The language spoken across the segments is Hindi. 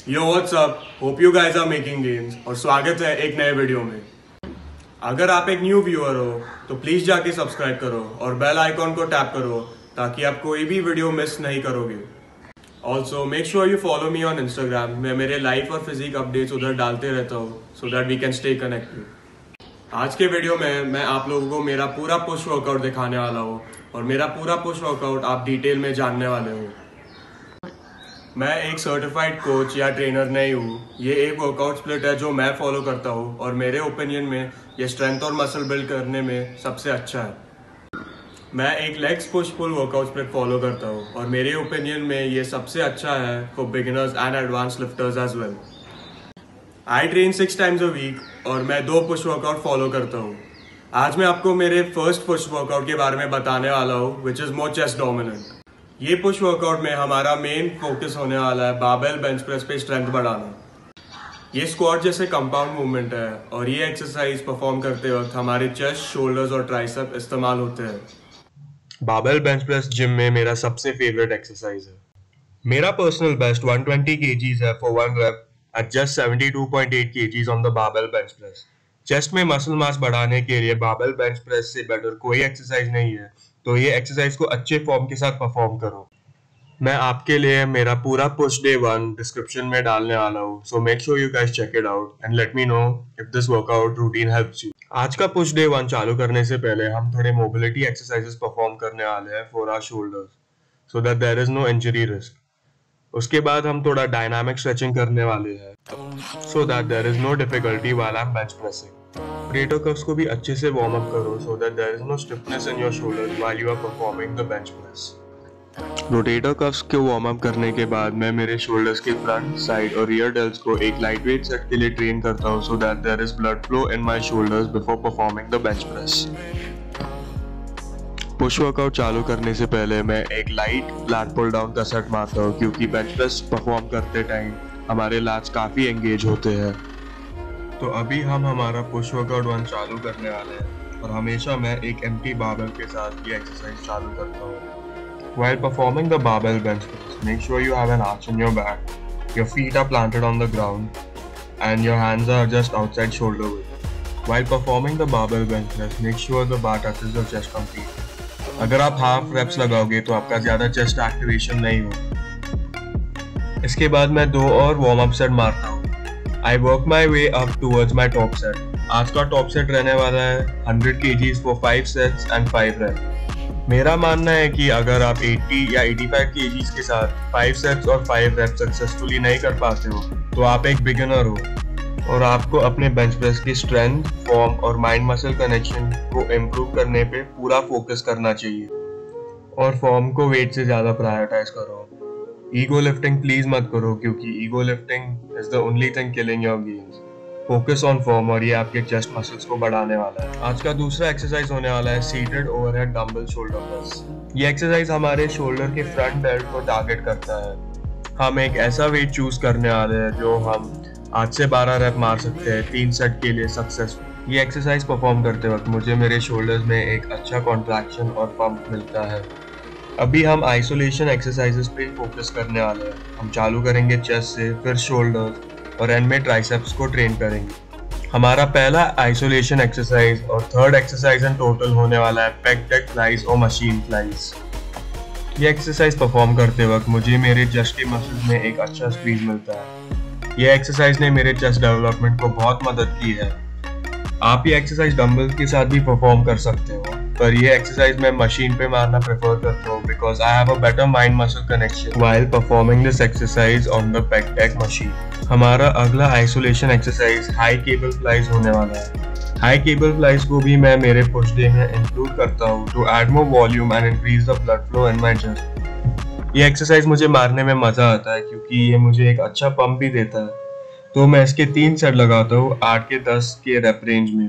Yo what's up, hope you guys are making gains और स्वागत है एक नए वीडियो में। अगर आप एक न्यू व्यूअर हो तो प्लीज जाके सब्सक्राइब करो और बेल आइकॉन को टैप करो ताकि आप कोई भी वीडियो मिस नहीं करोगे। Also make sure you follow me on Instagram. मैं मेरे लाइफ और फिजिक अपडेट्स उधर डालते रहता हूँ so that we can stay connected. आज के वीडियो में मैं आप लोगों को मेरा पूरा पुश वर्कआउट दिखाने वाला हूँ और मेरा पूरा पुश वर्कआउट आप डिटेल में जानने वाले हो। मैं एक सर्टिफाइड कोच या ट्रेनर नहीं हूँ। ये एक वर्कआउट स्प्लिट है जो मैं फॉलो करता हूँ और मेरे ओपिनियन में ये स्ट्रेंथ और मसल बिल्ड करने में सबसे अच्छा है। मैं एक legs push pull workout split follow करता हूँ और मेरे ओपिनियन में ये सबसे अच्छा है for beginners and advance lifters as well. I train 6 times a week और मैं 2 पुश वर्कआउट फॉलो करता हूँ। आज मैं आपको मेरे फर्स्ट पुश वर्कआउट के बारे में बताने वाला हूँ which is more chest dominant. ये पुश वर्कआउट में हमारा मेन फोकस होने वाला है बारबेल बेंच प्रेस पे स्ट्रेंथ बढ़ाना। ये स्क्वाट जैसे कंपाउंड मूवमेंट है और ये एक्सरसाइज परफॉर्म करते वक्त हमारे चेस्ट, शोल्डर्स और ट्राइसेप इस्तेमाल होते हैं। बारबेल बेंच प्रेस जिम में मेरा सबसे फेवरेट एक्सरसाइज है। मेरा पर्सनल बेस्ट 120 kgs है for 1 rep at just 72.8 kgs on the barbell bench press. Chest में मसल मास बढ़ाने के लिए बारबेल बेंच प्रेस से बेटर कोई एक्सरसाइज नहीं है, तो ये एक्सरसाइज को अच्छे फॉर्म के साथ परफॉर्म करो। मैं आपके लिए मेरा पूरा पुश डे 1 डिस्क्रिप्शन में डालने वाला हूँ, so make sure you guys check it out and let me know if this workout routine helps you. आज का पुश डे 1 चालू करने से पहले हम थोड़े मोबिलिटी एक्सरसाइजेस परफॉर्म करने वाले हैं for our shoulders so that there is no injury risk. उसके बाद हम थोड़ा डायनामिक स्ट्रेचिंग करने वाले हैं so that there is no difficulty while I am bench pressing. Rotator cuffs को भी अच्छे से वार्म अप करो so that there is no stiffness in your shoulders while you are performing the bench press. Rotator cuffs को वार्म अप करने के बाद मैं मेरे शोल्डर्स के फ्रंट, साइड और रियर डेल्स को एक लाइट वेट सेट के लिए ट्रेन करता हूँ so that there is blood flow in my shoulders before performing the bench press. Push workout चालू करने से पहले मैं एक लाइट लैट पुल डाउन का सेट मारता हूँ क्योंकि बेंच प्रेस परफॉर्म करते टाइम हमारे लैट्स काफी एंगेज होते हैं। तो अभी हम हमारा पुश वर्कआउट 1 चालू करने वाले हैं और हमेशा मैं एक एम्प्टी बारबेल के साथ ये एक्सरसाइज चालू करता हूँ। While performing the barbell bench press, make sure you have an arch in your back, your feet are planted on the ground and your hands are just outside shoulder width. While performing the barbell bench press, make sure the bar touches your chest completely. अगर आप हाफ reps लगाओगे तो आपका ज़्यादा chest activation नहीं होगा। इसके बाद मैं 2 और वार्म अप सेट मारता हूँ। I work my way up towards my top set. आज का टॉप सेट रहने वाला है 100 kgs for 5 sets and 5 reps. मेरा मानना है कि अगर आप 80 या 85 kgs के साथ 5 सेट्स और 5 reps सक्सेसफुली नहीं कर पाते हो तो आप एक बिगिनर हो और आपको अपने बेंच प्रेस की स्ट्रेंथ, फॉर्म और माइंड मसल कनेक्शन को इम्प्रूव करने पे पूरा फोकस करना चाहिए और फॉर्म को वेट से ज़्यादा प्रायोरिटाइज करो। ईगो लिफ्टिंग प्लीज मत करो क्योंकि ego lifting is the only thing killing your gains. Focus on form और ये आपके चेस्ट मसल्स को बढ़ाने वाला है। आज का दूसरा एक्सरसाइज होने वाला है seated overhead dumbbell shoulder press. ये एक्सरसाइज हमारे शोल्डर के फ्रंट बेल्ट को टारगेट करता है। हम एक ऐसा वेट चूज करने वाले हैं जो हम 8 से 12 रेप मार सकते हैं 3 सेट के लिए सक्सेसफुल। ये एक्सरसाइज परफॉर्म करते वक्त मुझे मेरे शोल्डर्स में एक अच्छा कॉन्ट्रैक्शन और पंप मिलता है। अभी हम आइसोलेशन एक्सरसाइजेस पे फोकस करने वाले हैं। हम चालू करेंगे चेस्ट से, फिर शोल्डर्स और एंड में ट्राइसेप्स को ट्रेन करेंगे। हमारा पहला आइसोलेशन एक्सरसाइज और थर्ड एक्सरसाइज इन टोटल होने वाला है पेग डेक फ्लाइज और मशीन फ्लाइज। ये एक्सरसाइज परफॉर्म करते वक्त मुझे मेरे चेस्ट के मसल्स में एक अच्छा स्क्वीज मिलता है। ये एक्सरसाइज ने मेरे चेस्ट डेवलपमेंट को बहुत मदद की है। आप ये एक्सरसाइज डंबल्स के साथ भी परफॉर्म कर सकते हो, पर ये एक्सरसाइज मैं मशीन पे मारना प्रेफर करता हूँ because I have a better mind muscle connection while performing this exercise on the pec deck machine. हमारा अगला isolation exercise high cable flies होने वाला है। हाई केबल फ्लाइज को भी मैं मेरे पुश डे में इंक्लूड करता हूँ to add more volume and increase the blood flow in my chest. ये एक्सरसाइज मुझे मारने में मजा आता है क्योंकि ये मुझे एक अच्छा पंप भी देता है, तो मैं इसके 3 सेट लगाता हूँ 8 के 10 के रेप रेंज में।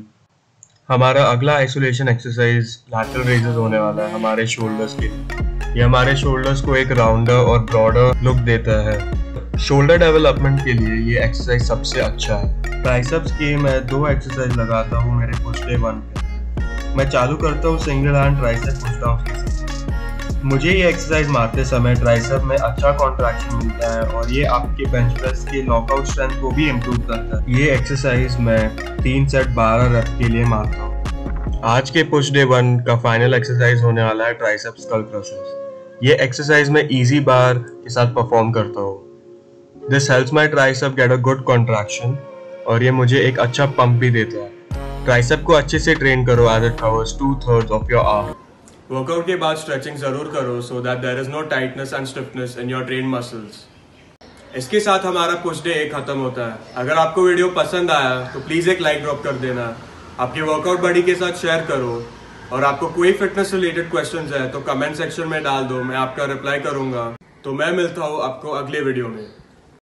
हमारा अगला आइसोलेशन एक्सरसाइज लैटरल रेजेस होने वाला है हमारे शोल्डर्स के लिए। ये हमारे शोल्डर्स को एक राउंडर और ब्रॉडर लुक देता है। शोल्डर डेवलपमेंट के लिए ये एक्सरसाइज सबसे अच्छा है। ट्राइसेप्स के मैं 2 एक्सरसाइज लगाता हूँ मेरे पुश डे 1 पे। मैं चालू करता हूँ single hand tricep push down के साथ। मुझे ये एक्सरसाइज मारते समय ट्राइसेप में अच्छा कॉन्ट्रैक्शन मिलता है और ये आपके बेंच प्रेस के नॉकआउट स्ट्रेंथ को भी इम्प्रूव करता है। ये एक्सरसाइज मैं 3 सेट 12 रेप के लिए मारता हूँ। आज के पुश डे 1 का फाइनल एक्सरसाइज होने वाला है ट्राइसेप स्कल क्रशर्स। ये एक्सरसाइज मैं इजी बार के साथ परफॉर्म करता हूँ। This helps my tricep get a good contraction और ये मुझे एक अच्छा पंप भी देता है। ट्राइसेप को अच्छे से ट्रेन करो as it covers 2/3 of your arm. Workout के बाद स्ट्रेचिंग जरूर करो so that there is no tightness and stiffness in your train muscles. इसके साथ हमारा पुश डे 1 खत्म होता है। अगर आपको वीडियो पसंद आया तो प्लीज एक लाइक ड्रॉप कर देना, आपके वर्कआउट बडी के साथ शेयर करो और आपको कोई फिटनेस रिलेटेड क्वेश्चंस है तो कमेंट सेक्शन में डाल दो, मैं आपका रिप्लाई करूंगा। तो मैं मिलता हूँ आपको अगले वीडियो में।